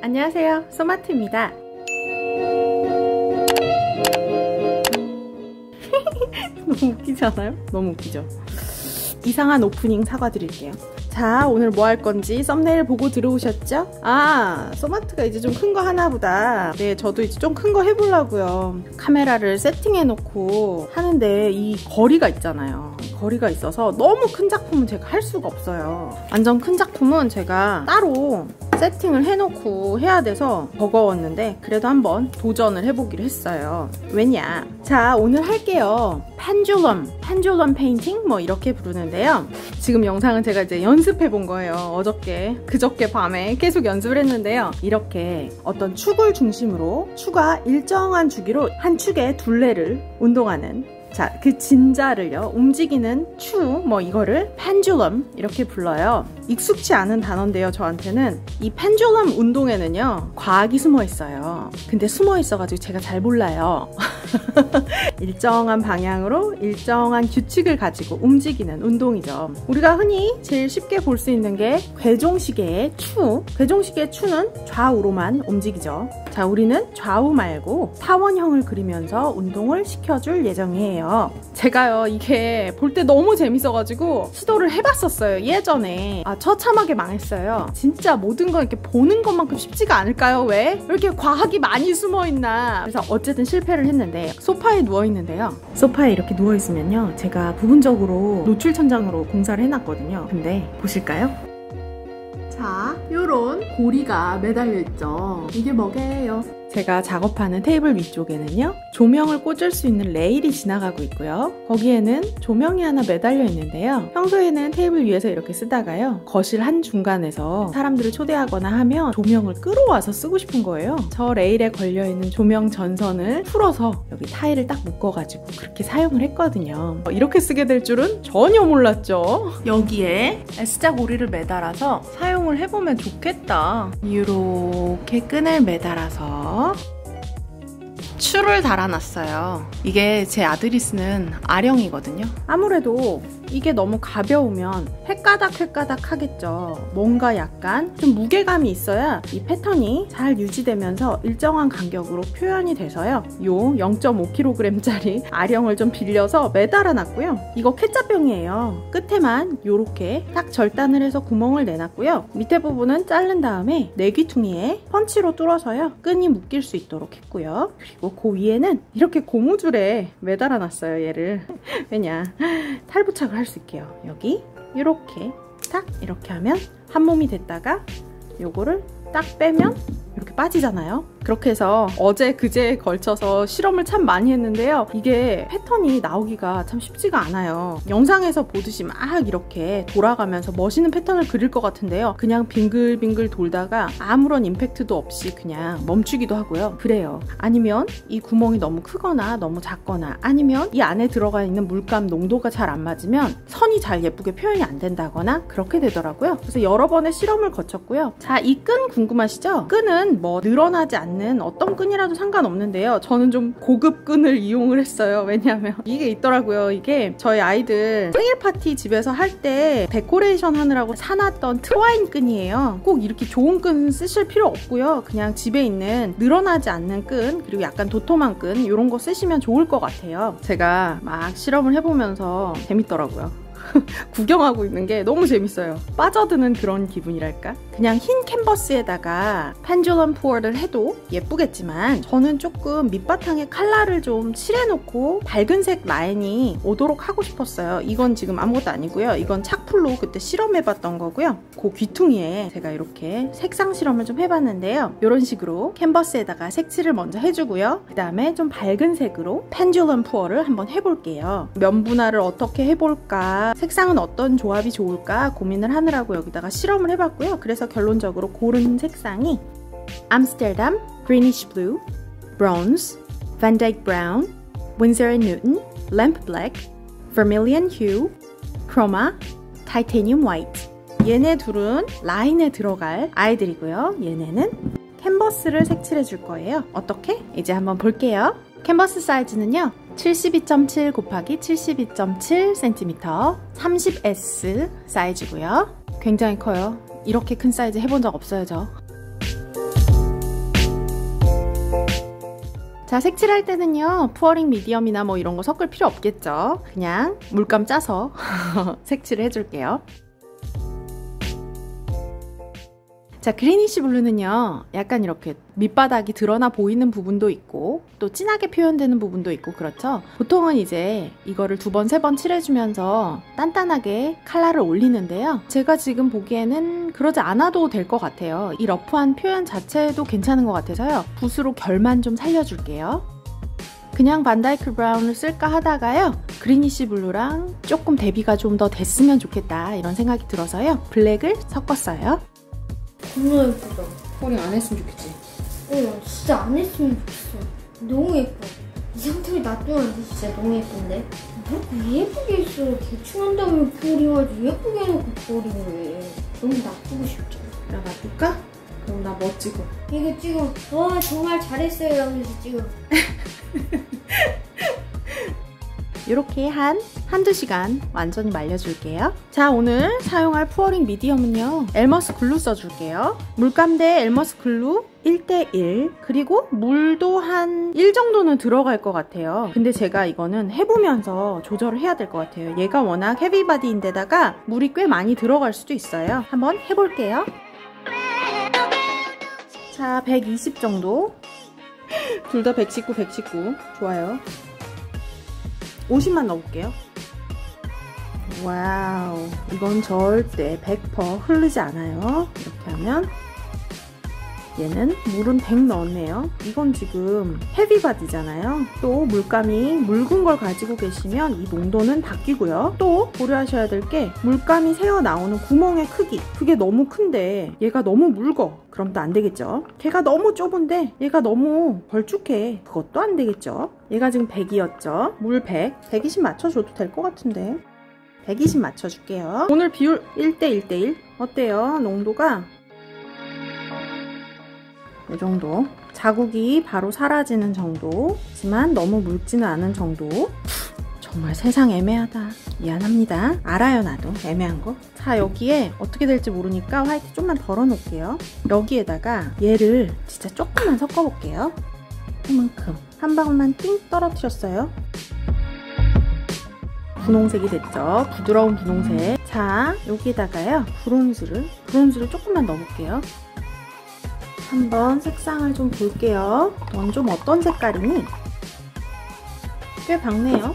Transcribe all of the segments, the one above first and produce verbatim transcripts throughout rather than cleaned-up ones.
안녕하세요, 소마트입니다. 너무 웃기지 않아요? 너무 웃기죠? 이상한 오프닝 사과드릴게요. 자, 오늘 뭐 할 건지 썸네일 보고 들어오셨죠? 아, 소마트가 이제 좀 큰 거 하나보다. 네, 저도 이제 좀 큰 거 해보려고요. 카메라를 세팅해놓고 하는데 이 거리가 있잖아요. 거리가 있어서 너무 큰 작품은 제가 할 수가 없어요. 완전 큰 작품은 제가 따로 세팅을 해놓고 해야 돼서 버거웠는데 그래도 한번 도전을 해보기로 했어요. 왜냐? 자, 오늘 할게요. 펜듈럼, 펜듈럼 페인팅? 뭐 이렇게 부르는데요. 지금 영상은 제가 이제 연습해 본 거예요. 어저께, 그저께 밤에 계속 연습을 했는데요. 이렇게 어떤 축을 중심으로 축과 일정한 주기로 한 축의 둘레를 운동하는, 자, 그 진자를요, 움직이는 추, 뭐 이거를 펜듈럼 이렇게 불러요. 익숙치 않은 단어인데요, 저한테는. 이 펜듈럼 운동에는요, 과학이 숨어 있어요. 근데 숨어 있어가지고 제가 잘 몰라요. 일정한 방향으로 일정한 규칙을 가지고 움직이는 운동이죠. 우리가 흔히 제일 쉽게 볼 수 있는 게 괴종시계의 추. 괴종시계의 추는 좌우로만 움직이죠. 자, 우리는 좌우 말고 타원형을 그리면서 운동을 시켜줄 예정이에요. 제가요, 이게 볼 때 너무 재밌어가지고 시도를 해봤었어요, 예전에. 아, 처참하게 망했어요. 진짜 모든 건 이렇게 보는 것만큼 쉽지가 않을까요? 왜? 왜 이렇게 과학이 많이 숨어있나. 그래서 어쨌든 실패를 했는데 소파에 누워있는데요. 소파에 이렇게 누워있으면요, 제가 부분적으로 노출 천장으로 공사를 해놨거든요. 근데 보실까요? 자, 요런 고리가 매달려 있죠. 이게 뭐게요? 제가 작업하는 테이블 위쪽에는요, 조명을 꽂을 수 있는 레일이 지나가고 있고요. 거기에는 조명이 하나 매달려 있는데요. 평소에는 테이블 위에서 이렇게 쓰다가요, 거실 한중간에서 사람들을 초대하거나 하면 조명을 끌어와서 쓰고 싶은 거예요. 저 레일에 걸려있는 조명 전선을 풀어서 여기 타일을 딱 묶어가지고 그렇게 사용을 했거든요. 이렇게 쓰게 될 줄은 전혀 몰랐죠. 여기에 S자 고리를 매달아서 사용을 해보면 좋겠다. 이렇게 끈을 매달아서 추를 달아놨어요. 이게 제 아들이 쓰는 아령이거든요. 아무래도 이게 너무 가벼우면 획가닥 획가닥 하겠죠. 뭔가 약간 좀 무게감이 있어야 이 패턴이 잘 유지되면서 일정한 간격으로 표현이 돼서요. 요 영 점 오 킬로그램짜리 아령을 좀 빌려서 매달아 놨고요. 이거 케첩병이에요. 끝에만 요렇게 딱 절단을 해서 구멍을 내놨고요. 밑에 부분은 자른 다음에 내귀퉁이에 펀치로 뚫어서요, 끈이 묶일 수 있도록 했고요. 그리고 그 위에는 이렇게 고무줄에 매달아 놨어요, 얘를. 왜냐, 탈부착을 할 수 있게요. 여기 이렇게 딱 이렇게 하면 한 몸이 됐다가 요거를 딱 빼면 이렇게 빠지잖아요. 그렇게 해서 어제 그제에 걸쳐서 실험을 참 많이 했는데요. 이게 패턴이 나오기가 참 쉽지가 않아요. 영상에서 보듯이 막 이렇게 돌아가면서 멋있는 패턴을 그릴 것 같은데요. 그냥 빙글빙글 돌다가 아무런 임팩트도 없이 그냥 멈추기도 하고요. 그래요. 아니면 이 구멍이 너무 크거나 너무 작거나, 아니면 이 안에 들어가 있는 물감 농도가 잘 안 맞으면 선이 잘 예쁘게 표현이 안 된다거나 그렇게 되더라고요. 그래서 여러 번의 실험을 거쳤고요. 자, 이 끈 궁금하시죠? 끈은 뭐 늘어나지 않는 어떤 끈이라도 상관없는데요. 저는 좀 고급 끈을 이용을 했어요. 왜냐하면 이게 있더라고요. 이게 저희 아이들 생일 파티 집에서 할 때 데코레이션 하느라고 사놨던 트와인 끈이에요. 꼭 이렇게 좋은 끈 쓰실 필요 없고요. 그냥 집에 있는 늘어나지 않는 끈, 그리고 약간 도톰한 끈, 이런 거 쓰시면 좋을 것 같아요. 제가 막 실험을 해보면서 재밌더라고요. 구경하고 있는 게 너무 재밌어요. 빠져드는 그런 기분이랄까? 그냥 흰 캔버스에다가 펜듈럼 푸어를 해도 예쁘겠지만, 저는 조금 밑바탕에 컬러를 좀 칠해놓고 밝은색 라인이 오도록 하고 싶었어요. 이건 지금 아무것도 아니고요. 이건 착풀로 그때 실험해봤던 거고요. 그 귀퉁이에 제가 이렇게 색상 실험을 좀 해봤는데요. 이런 식으로 캔버스에다가 색칠을 먼저 해주고요. 그 다음에 좀 밝은 색으로 펜듈럼 푸어를 한번 해볼게요. 면 분할을 어떻게 해볼까, 색상은 어떤 조합이 좋을까 고민을 하느라고 여기다가 실험을 해봤고요. 그래서 결론적으로 고른 색상이 암스테르담, Greenish Blue, Bronze, Van Dyke Brown, Winsor and Newton, Lamp Black, Vermilion Hue, Chroma, Titanium White. 얘네 둘은 라인에 들어갈 아이들이고요. 얘네는 캔버스를 색칠해 줄 거예요. 어떻게? 이제 한번 볼게요. 캔버스 사이즈는요, 칠십이 점 칠 곱하기 칠십이 점 칠 센티미터, 삼십 에스 사이즈고요. 굉장히 커요. 이렇게 큰 사이즈 해본 적 없어요, 저. 자, 색칠할 때는요, 푸어링 미디엄이나 뭐 이런 거 섞을 필요 없겠죠. 그냥 물감 짜서 색칠을 해줄게요. 자, 그리니쉬 블루는요, 약간 이렇게 밑바닥이 드러나 보이는 부분도 있고 또 진하게 표현되는 부분도 있고 그렇죠. 보통은 이제 이거를 두 번, 세 번 칠해주면서 단단하게 컬러를 올리는데요. 제가 지금 보기에는 그러지 않아도 될 것 같아요. 이 러프한 표현 자체도 괜찮은 것 같아서요. 붓으로 결만 좀 살려줄게요. 그냥 반다이크 브라운을 쓸까 하다가요, 그리니쉬 블루랑 조금 대비가 좀 더 됐으면 좋겠다 이런 생각이 들어서요, 블랙을 섞었어요. 너무 예쁘다. 폴링 안 했으면 좋겠지? 어, 진짜 안 했으면 좋겠어. 너무 예뻐. 이 상태로 놔두면 진짜 너무 예쁜데? 왜 예쁘게 했어? 대충 한다면 폴링하지. 예쁘게 해놓고 폴링을 해. 너무 놔두고 싶잖아. 나 놔둘까? 그럼 나 뭐 찍어? 이거 찍어. 와, 정말 잘했어요 하면서 찍어. 이렇게 한 한두 시간 완전히 말려줄게요. 자, 오늘 사용할 푸어링 미디엄은요, 엘머스 글루 써줄게요. 물감 대 엘머스 글루 일 대 일, 그리고 물도 한 일 정도는 들어갈 것 같아요. 근데 제가 이거는 해보면서 조절을 해야 될 것 같아요. 얘가 워낙 헤비바디인데다가 물이 꽤 많이 들어갈 수도 있어요. 한번 해볼게요. 자, 백이십 정도. 둘 다 백십구, 백십구. 좋아요. 오십만 넣어볼게요. 와우, 이건 절대 백 퍼센트 흐르지 않아요. 이렇게 하면 얘는 물은 백 넣었네요. 이건 지금 헤비바디잖아요. 또 물감이 묽은 걸 가지고 계시면 이 농도는 바뀌고요. 또 고려하셔야 될 게 물감이 새어 나오는 구멍의 크기, 그게 너무 큰데 얘가 너무 묽어. 그럼 또 안 되겠죠. 걔가 너무 좁은데 얘가 너무 걸쭉해. 그것도 안 되겠죠. 얘가 지금 백이었죠. 물 백, 백이십 맞춰줘도 될 것 같은데 백이십 맞춰줄게요. 오늘 비율 일 대 일 대 일 어때요? 농도가 이 정도, 자국이 바로 사라지는 정도지만 너무 묽지는 않은 정도. 정말 세상 애매하다. 미안합니다. 알아요, 나도 애매한 거. 자, 여기에 어떻게 될지 모르니까 화이트 좀만 덜어 놓을게요. 여기에다가 얘를 진짜 조금만 섞어 볼게요. 이만큼 한 방울만 띵 떨어뜨렸어요. 분홍색이 됐죠. 부드러운 분홍색. 자, 여기에다가요, 브론즈를 브론즈를 조금만 넣어볼게요. 한번 색상을 좀 볼게요. 넌 좀 어떤 색깔이니? 꽤 밝네요.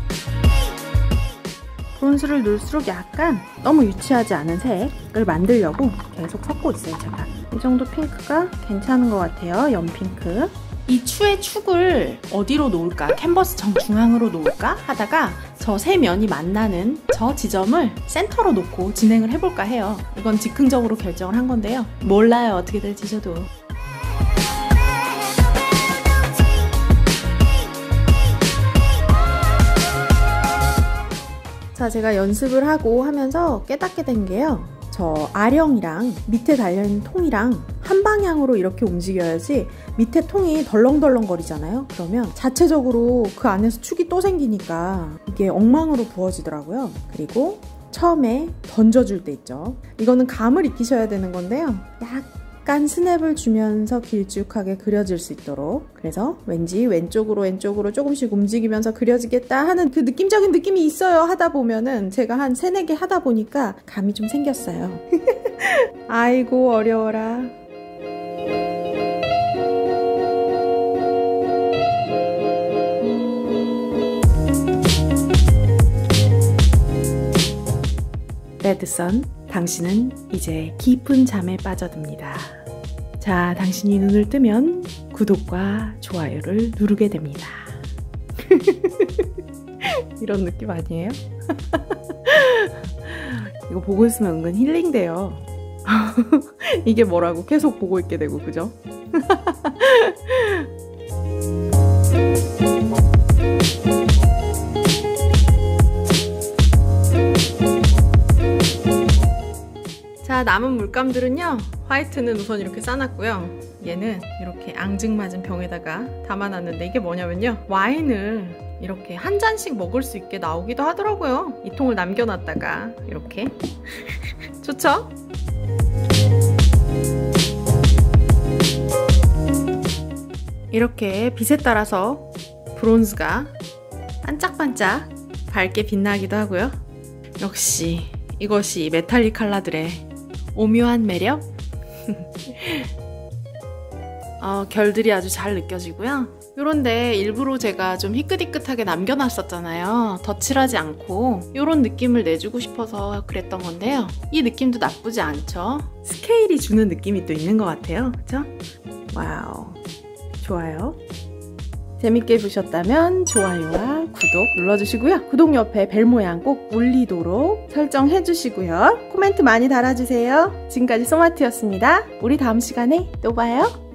브론즈를 넣을수록 약간 너무 유치하지 않은 색을 만들려고 계속 섞고 있어요, 제가. 이 정도 핑크가 괜찮은 것 같아요, 연핑크. 이 추의 축을 어디로 놓을까? 캔버스 정중앙으로 놓을까? 하다가 저 세 면이 만나는 저 지점을 센터로 놓고 진행을 해볼까 해요. 이건 즉흥적으로 결정을 한 건데요. 몰라요, 어떻게 될지 저도. 자, 제가 연습을 하고 하면서 깨닫게 된 게요, 저 아령이랑 밑에 달려있는 통이랑 한 방향으로 이렇게 움직여야지 밑에 통이 덜렁덜렁 거리잖아요. 그러면 자체적으로 그 안에서 축이 또 생기니까 이게 엉망으로 부어지더라고요. 그리고 처음에 던져줄 때 있죠. 이거는 감을 익히셔야 되는 건데요, 약간 스냅을 주면서 길쭉하게 그려질 수 있도록. 그래서 왠지 왼쪽으로 왼쪽으로 조금씩 움직이면서 그려지겠다 하는 그 느낌적인 느낌이 있어요. 하다 보면은 제가 한 세네 개 하다 보니까 감이 좀 생겼어요. 아이고 어려워라. 레드선, 당신은 이제 깊은 잠에 빠져듭니다. 자, 당신이 눈을 뜨면 구독과 좋아요를 누르게 됩니다. 이런 느낌 아니에요? 이거 보고 있으면 은근 힐링돼요. 이게 뭐라고 계속 보고 있게 되고, 그죠? 자, 남은 물감들은요, 화이트는 우선 이렇게 싸놨고요, 얘는 이렇게 앙증맞은 병에다가 담아놨는데, 이게 뭐냐면요, 와인을 이렇게 한 잔씩 먹을 수 있게 나오기도 하더라고요. 이 통을 남겨놨다가 이렇게. 좋죠? 이렇게 빛에 따라서 브론즈가 반짝반짝 밝게 빛나기도 하고요. 역시 이것이 메탈릭 컬러들의 오묘한 매력? 어, 결들이 아주 잘 느껴지고요. 요런데 일부러 제가 좀 희끗희끗하게 남겨놨었잖아요. 덧칠하지 않고 요런 느낌을 내주고 싶어서 그랬던 건데요. 이 느낌도 나쁘지 않죠? 스케일이 주는 느낌이 또 있는 것 같아요. 그쵸? 와우, 좋아요. 재밌게 보셨다면 좋아요와 구독 눌러주시고요. 구독 옆에 벨 모양 꼭 울리도록 설정해주시고요. 코멘트 많이 달아주세요. 지금까지 소마트였습니다. 우리 다음 시간에 또 봐요.